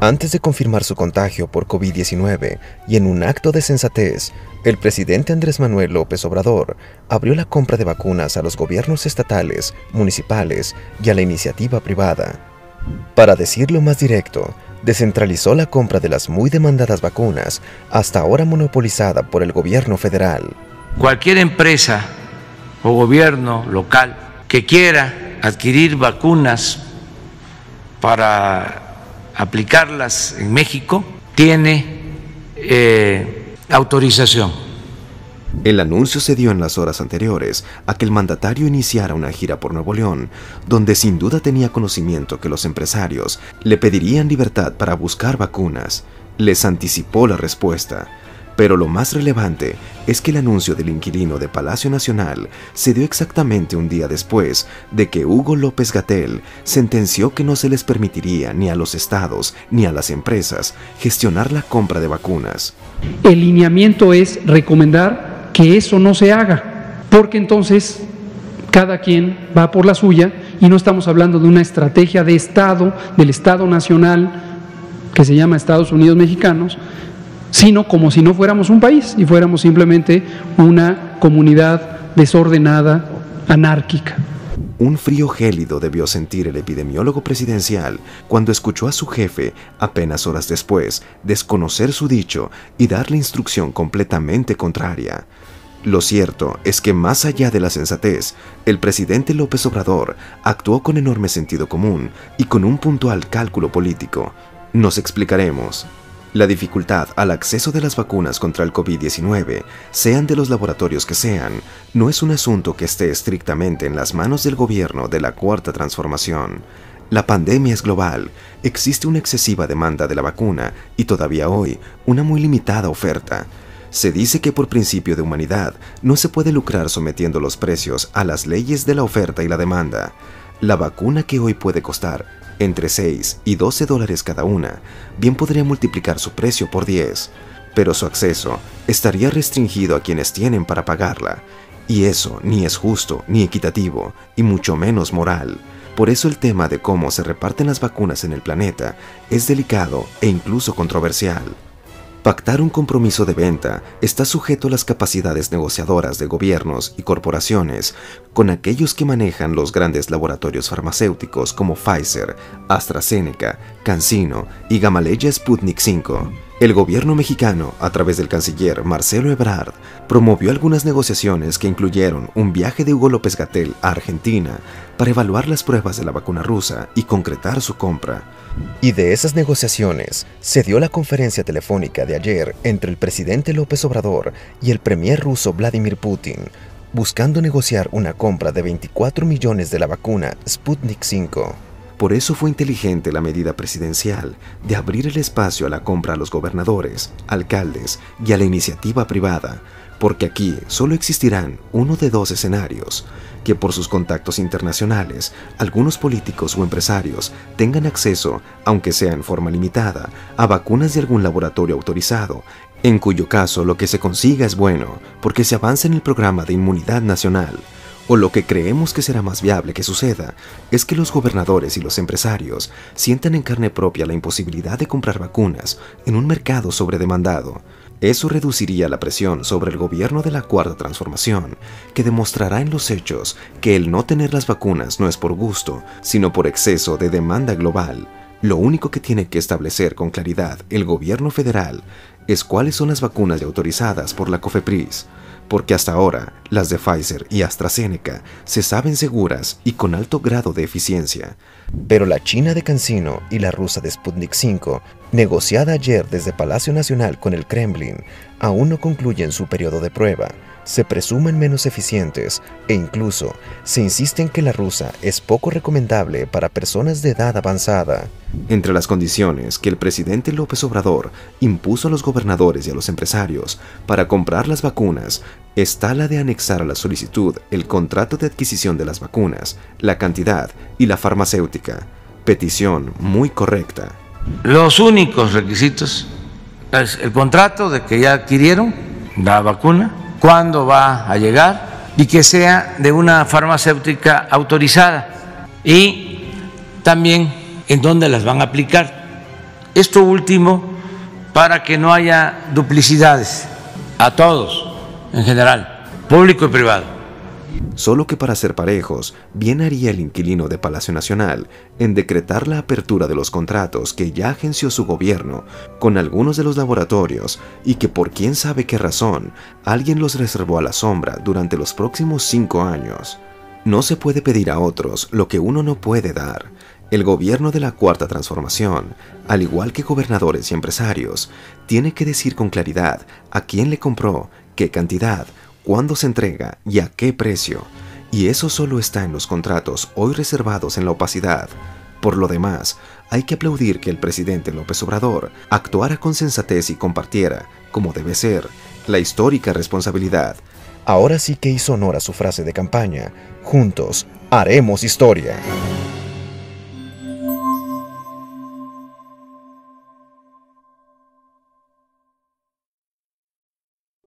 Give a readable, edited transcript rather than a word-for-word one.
Antes de confirmar su contagio por COVID-19 y en un acto de sensatez, el presidente Andrés Manuel López Obrador abrió la compra de vacunas a los gobiernos estatales, municipales y a la iniciativa privada. Para decirlo más directo, descentralizó la compra de las muy demandadas vacunas, hasta ahora monopolizada por el gobierno federal. Cualquier empresa o gobierno local que quiera adquirir vacunas para aplicarlas en México tiene autorización. El anuncio se dio en las horas anteriores a que el mandatario iniciara una gira por Nuevo León, donde sin duda tenía conocimiento que los empresarios le pedirían libertad para buscar vacunas. Les anticipó la respuesta. Pero lo más relevante es que el anuncio del inquilino de Palacio Nacional se dio exactamente un día después de que Hugo López-Gatell sentenció que no se les permitiría ni a los estados ni a las empresas gestionar la compra de vacunas. El lineamiento es recomendar que eso no se haga, porque entonces cada quien va por la suya y no estamos hablando de una estrategia de Estado, del Estado Nacional, que se llama Estados Unidos Mexicanos, sino como si no fuéramos un país y fuéramos simplemente una comunidad desordenada, anárquica. Un frío gélido debió sentir el epidemiólogo presidencial cuando escuchó a su jefe, apenas horas después, desconocer su dicho y darle instrucción completamente contraria. Lo cierto es que más allá de la sensatez, el presidente López Obrador actuó con enorme sentido común y con un puntual cálculo político. Nos explicaremos. La dificultad al acceso de las vacunas contra el COVID-19, sean de los laboratorios que sean, no es un asunto que esté estrictamente en las manos del gobierno de la Cuarta Transformación. La pandemia es global, existe una excesiva demanda de la vacuna y todavía hoy una muy limitada oferta. Se dice que por principio de humanidad no se puede lucrar sometiendo los precios a las leyes de la oferta y la demanda. La vacuna que hoy puede costar entre 6 y 12 dólares cada una, bien podría multiplicar su precio por 10, pero su acceso estaría restringido a quienes tienen para pagarla, y eso ni es justo ni equitativo, y mucho menos moral. Por eso el tema de cómo se reparten las vacunas en el planeta es delicado e incluso controversial. Pactar un compromiso de venta está sujeto a las capacidades negociadoras de gobiernos y corporaciones con aquellos que manejan los grandes laboratorios farmacéuticos como Pfizer, AstraZeneca, CanSino y Gamaleya Sputnik V. El gobierno mexicano, a través del canciller Marcelo Ebrard, promovió algunas negociaciones que incluyeron un viaje de Hugo López-Gatell a Argentina para evaluar las pruebas de la vacuna rusa y concretar su compra. Y de esas negociaciones se dio la conferencia telefónica de ayer entre el presidente López Obrador y el premier ruso Vladimir Putin, buscando negociar una compra de 24 millones de la vacuna Sputnik V. Por eso fue inteligente la medida presidencial de abrir el espacio a la compra a los gobernadores, alcaldes y a la iniciativa privada, porque aquí solo existirán uno de dos escenarios: que por sus contactos internacionales, algunos políticos o empresarios tengan acceso, aunque sea en forma limitada, a vacunas de algún laboratorio autorizado, en cuyo caso lo que se consiga es bueno, porque se avanza en el programa de inmunidad nacional. O lo que creemos que será más viable que suceda es que los gobernadores y los empresarios sientan en carne propia la imposibilidad de comprar vacunas en un mercado sobredemandado. Eso reduciría la presión sobre el gobierno de la Cuarta Transformación, que demostrará en los hechos que el no tener las vacunas no es por gusto, sino por exceso de demanda global. Lo único que tiene que establecer con claridad el gobierno federal es cuáles son las vacunas ya autorizadas por la COFEPRIS, porque hasta ahora las de Pfizer y AstraZeneca se saben seguras y con alto grado de eficiencia. Pero la china de CanSino y la rusa de Sputnik V, negociada ayer desde Palacio Nacional con el Kremlin, aún no concluyen su periodo de prueba. Se presumen menos eficientes e incluso se insiste en que la rusa es poco recomendable para personas de edad avanzada. Entre las condiciones que el presidente López Obrador impuso a los gobernadores y a los empresarios para comprar las vacunas está la de anexar a la solicitud el contrato de adquisición de las vacunas, la cantidad y la farmacéutica. Petición muy correcta. Los únicos requisitos es el contrato de que ya adquirieron la vacuna, cuándo va a llegar y que sea de una farmacéutica autorizada, y también en dónde las van a aplicar, Esto último, para que no haya duplicidades a todos en general, público y privado. Solo que para ser parejos, bien haría el inquilino de Palacio Nacional en decretar la apertura de los contratos que ya agenció su gobierno con algunos de los laboratorios y que por quién sabe qué razón alguien los reservó a la sombra durante los próximos 5 años. No se puede pedir a otros lo que uno no puede dar. El gobierno de la Cuarta Transformación, al igual que gobernadores y empresarios, tiene que decir con claridad a quién le compró, qué cantidad, cuándo se entrega y a qué precio. Y eso solo está en los contratos hoy reservados en la opacidad. Por lo demás, hay que aplaudir que el presidente López Obrador actuara con sensatez y compartiera, como debe ser, la histórica responsabilidad. Ahora sí que hizo honor a su frase de campaña: juntos haremos historia.